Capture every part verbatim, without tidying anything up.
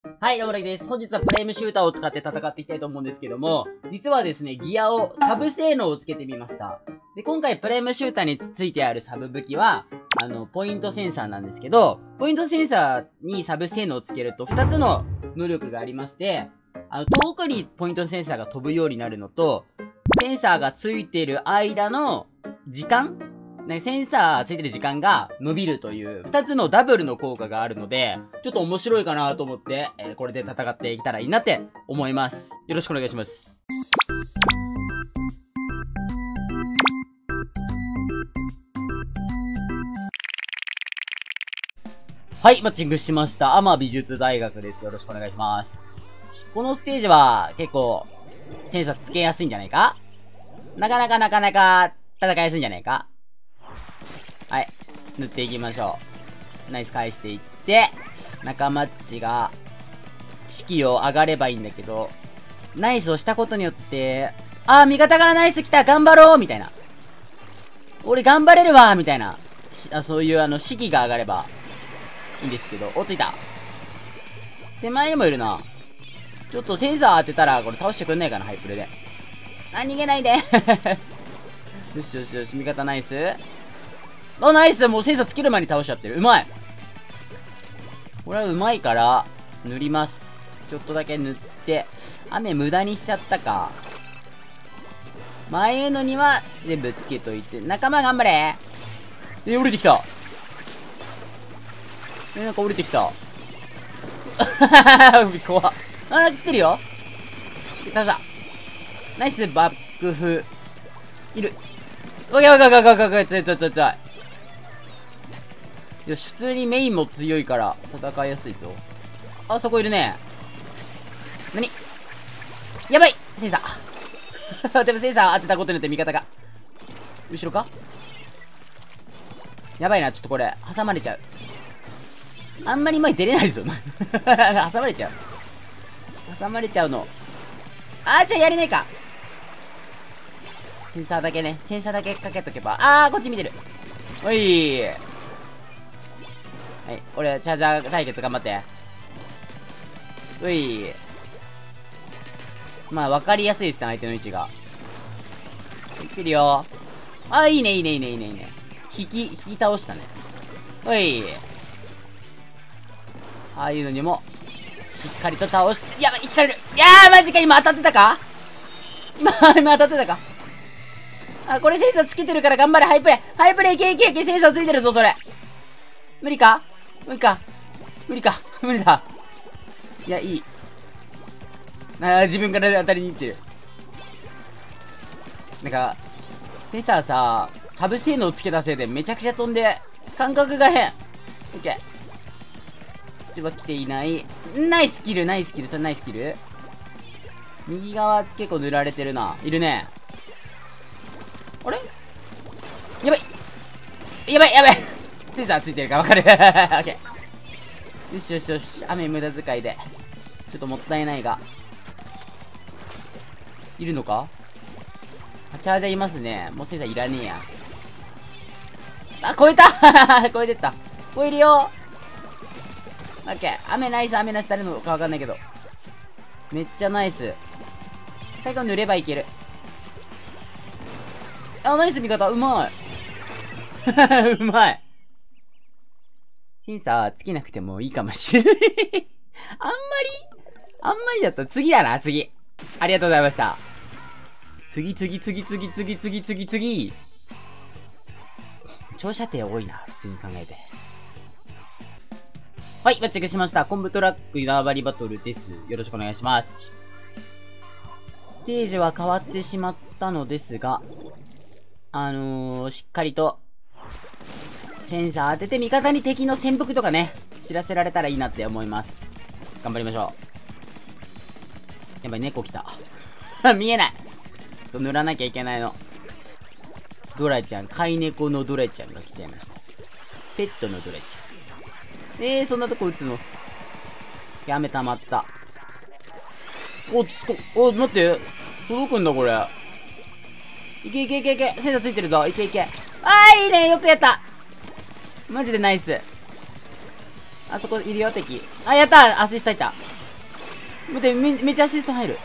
はい、どうもラキです。本日はプレイムシューターを使って戦っていきたいと思うんですけども、実はですね、ギアを、サブ性能をつけてみました。で、今回プレイムシューターについてあるサブ武器は、あの、ポイントセンサーなんですけど、ポイントセンサーにサブ性能をつけるとふたつの能力がありまして、あの、遠くにポイントセンサーが飛ぶようになるのと、センサーがついている間の時間ね、センサーついてる時間が伸びるという二つのダブルの効果があるので、ちょっと面白いかなと思って、えー、これで戦っていけたらいいなって思います。よろしくお願いします。はい、マッチングしました。アマ美術大学です。よろしくお願いします。このステージは結構、センサーつけやすいんじゃないか？なかなかなかなか戦いやすいんじゃないか？はい。塗っていきましょう。ナイス返していって、仲間っちが、士気を上がればいいんだけど、ナイスをしたことによって、あー、味方からナイス来た頑張ろうみたいな。俺頑張れるわみたいな。あそういうあの、士気が上がれば、いいんですけど。お、ついた。手前にもいるな。ちょっとセンサー当てたら、これ倒してくんないかな、ハイプレで。あ、逃げないで。よしよしよし、味方ナイス。あ、ナイス！もうセンサーつける前に倒しちゃってる。うまい！これはうまいから、塗ります。ちょっとだけ塗って、雨無駄にしちゃったか。前のには全部つけといて、仲間頑張れ！え、降りてきた！え、なんか降りてきた。怖っ。あ、来てるよ！倒した。ナイスバックフ。いる。おいおいおいおいおいおいおい、ついついついつい。よし、普通にメインも強いから戦いやすいぞ。あそこいるね。なに？やばい！センサー。でもセンサー当てたことによって味方が。後ろか？やばいな、ちょっとこれ。挟まれちゃう。あんまり前出れないぞ。挟まれちゃう。挟まれちゃうの。あー、じゃあやれないか。センサーだけね。センサーだけかけとけば。あー、こっち見てる。おいー。はい。俺、チャージャー対決頑張って。うい。まあ、わかりやすいですね、相手の位置が。いってるよ。あ、いいね、いいね、いいね、いいね、いいね。引き、引き倒したね。うい。ああいうのにも、しっかりと倒して、やばい、引かれる。いやー、マジか、今当たってたか？今、今当たってたか？あ、これセンサーつけてるから頑張れ、ハイプレイ。ハイプレイ、いけいけいけ、センサーついてるぞ、それ。無理か？無理か無理か無理だ。いや、いい。あー、自分から当たりに行ってる。なんか、センサーさ、サブ性能つけたせいでめちゃくちゃ飛んで、感覚が変。オッケー。こっちは来ていない。ナイスキル、ナイスキル、それナイスキル。右側結構塗られてるな。いるね。あれやばいやばいやばいセンサーついてるか分かるオッケー。よしよしよし。雨無駄遣いで。ちょっともったいないが。いるのか？チャージャーいますね。もうセンサーいらねえや。あ、超えた超えてった。超えるよ。オッケー。雨ナイス、雨ナイス誰のか分かんないけど。めっちゃナイス。最後塗ればいける。あ、ナイス味方。うまい。うまい。センサーつけなくてもいいかもしれない。あんまりあんまりだった。次だな、次。ありがとうございました。次、次、次、次、次、次、次、次。長射程多いな、普通に考えて。はい、マッチングしました。コンブトラック縄張りバトルです。よろしくお願いします。ステージは変わってしまったのですが、あのー、しっかりと、センサー当てて味方に敵の潜伏とかね、知らせられたらいいなって思います。頑張りましょう。やばい、猫来た。見えない。塗らなきゃいけないの。ドラちゃん、飼い猫のドラちゃんが来ちゃいました。ペットのドラちゃん。えー、そんなとこ撃つの？やめたまった。お、つと、お、待って。届くんだ、これ。いけいけいけいけ。センサーついてるぞ。いけいけ。あー、いいね。よくやった。マジでナイス。あそこいるよ、敵。あ、やった。アシスト入った。 待って、め、めっちゃアシスト入る。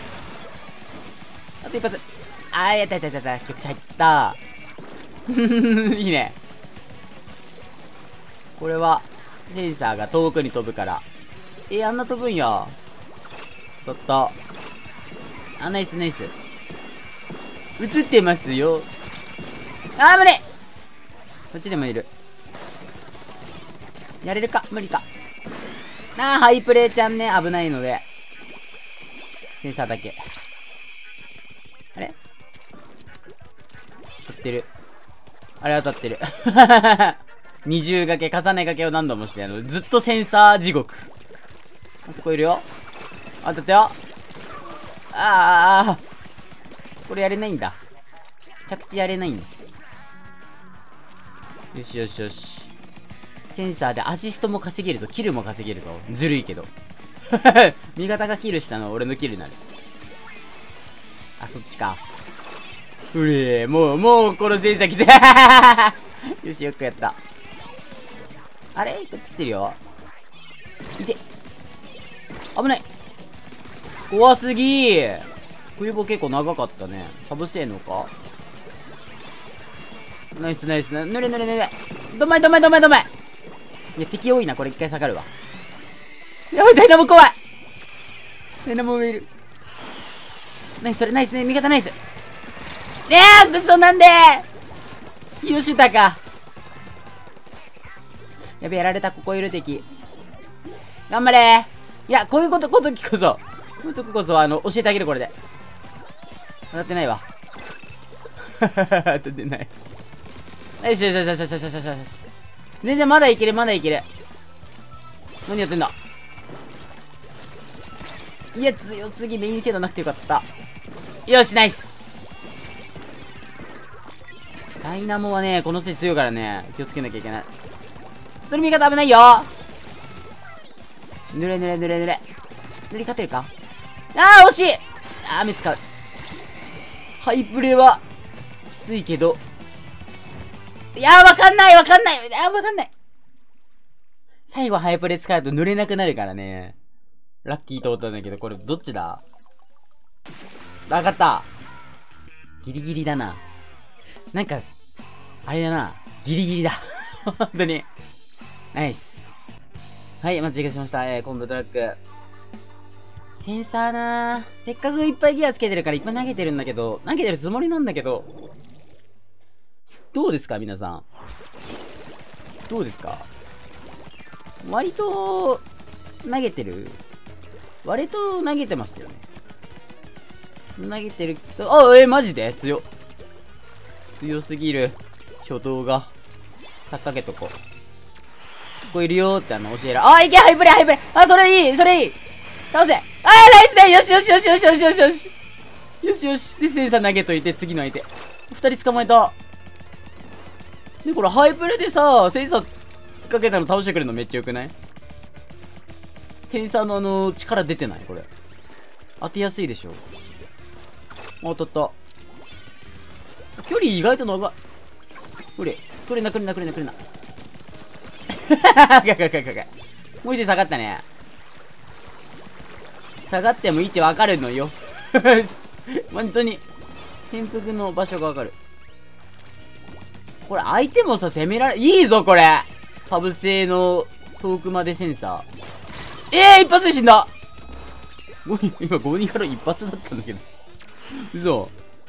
あと一発。あー、やったやったやったやった。局地入った。いいね。これは、センサーが遠くに飛ぶから。えー、あんな飛ぶんや。取った。あ、ナイスナイス。映ってますよ。あー、無理。こっちでもいる。やれるか無理か。あー、ハイプレイちゃんね、危ないので。センサーだけ。あれ当たってる。あれ当たってる。二重掛け、重ね掛けを何度もして、あの、ずっとセンサー地獄。あそこいるよ。当たったよ。ああ、これやれないんだ。着地やれないんだ。よしよしよし。センサーでアシストも稼げるぞ。キルも稼げるぞ。ずるいけど。味方がキルしたのは俺のキルになる。あ、そっちか。うれー、もう、もう、このセンサー来て。よし、よくやった。あれこっち来てるよ。いて。危ない。怖すぎー。冬棒結構長かったね。サブ性能か。ナイスナイスな。ぬれぬれぬれ。どまいどまいどまいどまい。いや、敵多いな。これ一回下がるわ。やばい、ダイナモ怖い。ダイナモ上いる。ナイス、それナイスね。味方ナイス。いやー、クソなんでー。ヒロシュタか。やべ、やられた。ここいる敵。頑張れー。いや、こういうこと、この時こそ。この時こそ、あの、教えてあげる、これで。当たってないわ。当たってない。よしよしよしよしよしよしよしよし。全然まだいける、まだいける。何やってんだ。いや、強すぎ。メイン精度なくてよかった。よし、ナイス。ダイナモはね、このステージ強いからね、気をつけなきゃいけない。それ味方危ないよ。ぬれぬれぬれぬれ。塗り勝てるか。あー、惜しい。あー、目使う。ハイプレは、きついけど。いやー、わかんないわかんない。あー、わかんない。最後ハイプレ使うと塗れなくなるからね。ラッキーと思ったんだけど、これどっちだ。わかった。ギリギリだな。なんか、あれだな。ギリギリだ。本当に。ナイス。はい、間違えしました。えー、今度トラック。センサーなー。せっかくいっぱいギアつけてるからいっぱい投げてるんだけど、投げてるつもりなんだけど。どうですか皆さん。どうですか割と、投げてる割と投げてますよね。投げてる。あ、えー、マジで強っ。強すぎる。初動が。さっかけとこう。ここいるよーってあの教える。あ、いけハイプレイハイプレイ。あ、それいいそれいい倒せ。あー、ナイスね。よしよしよしよしよしよしよし。よしよし。で、センサー投げといて、次の相手。二人捕まえた。で、これハイプレでさ、センサーかけたの倒してくれるのめっちゃよくない？センサーのあの、力出てないこれ。当てやすいでしょ。あ、当たった。距離意外と長い。これ、くれなくれなくれなくれな。ガガガガガ。もう一度下がったね。下がっても位置わかるのよ。本当に。潜伏の場所がわかる。これ相手もさ、攻められ、いいぞこれサブ製の遠くまでセンサー。えー、一発で死んだ。今ごにから一発だったんだけど。嘘。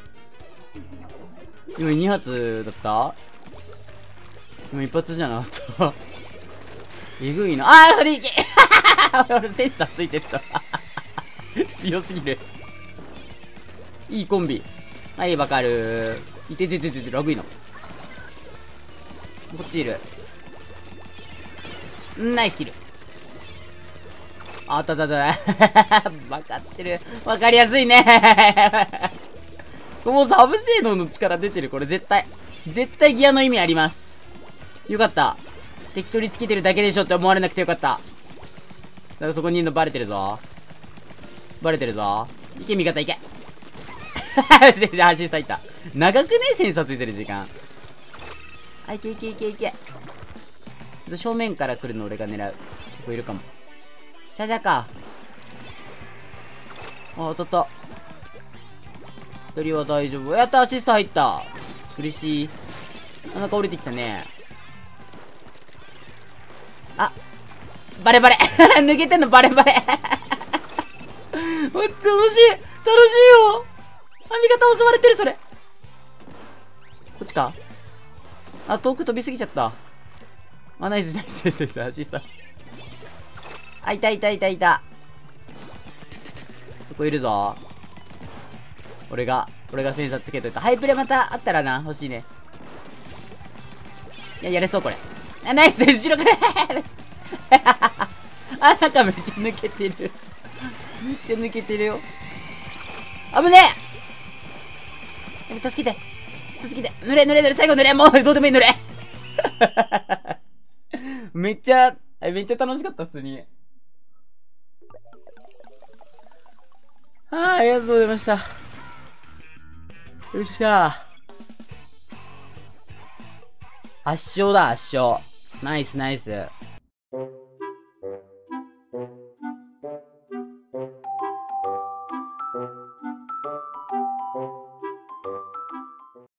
今に発だった？今一発じゃなかった。えぐいな。あー、それいけ。俺センサーついてった。強すぎる。いいコンビ。はい、わかる。いててててて、ラグいな。こっちいる。ナイスキル。あったたた。わかってる。わかりやすいね。もうサブ性能の力出てる。これ絶対。絶対ギアの意味あります。よかった。適当につけてるだけでしょって思われなくてよかった。だからそこにいるのバレてるぞ。バレてるぞ。いけ、味方いけ。じゃあ、足咲いた。長くねセンサーついてる時間。あ、いけいけいけいけ。正面から来るの俺が狙う。ここいるかも。チャジャか。 あ、当たった。一人は大丈夫。やった、アシスト入った。嬉しい。あ、なんか降りてきたね。あ、バレバレ抜けてんのバレバレ楽しい楽しいよ。あ、味方襲われてる、それ。こっちか。あ、遠く飛びすぎちゃった。あ、ナイスナイスナイスナイス、アシスト。あ、いたいたいたいた。そこいるぞ。俺が、俺がセンサーつけといた。ハイプレまたあったらな、欲しいね。いや、やれそう、これ。あ、ナイス後ろからあ、なんかめっちゃ抜けてるめっちゃ抜けてるよ。危ねえ。助けて。助けて。濡れ濡れ濡れ。最後濡れ。もうどうでもいい濡れめっちゃ、めっちゃ楽しかった、普通に。ああ、ありがとうございました。よいしょー。圧勝だ、圧勝。ナイスナイス。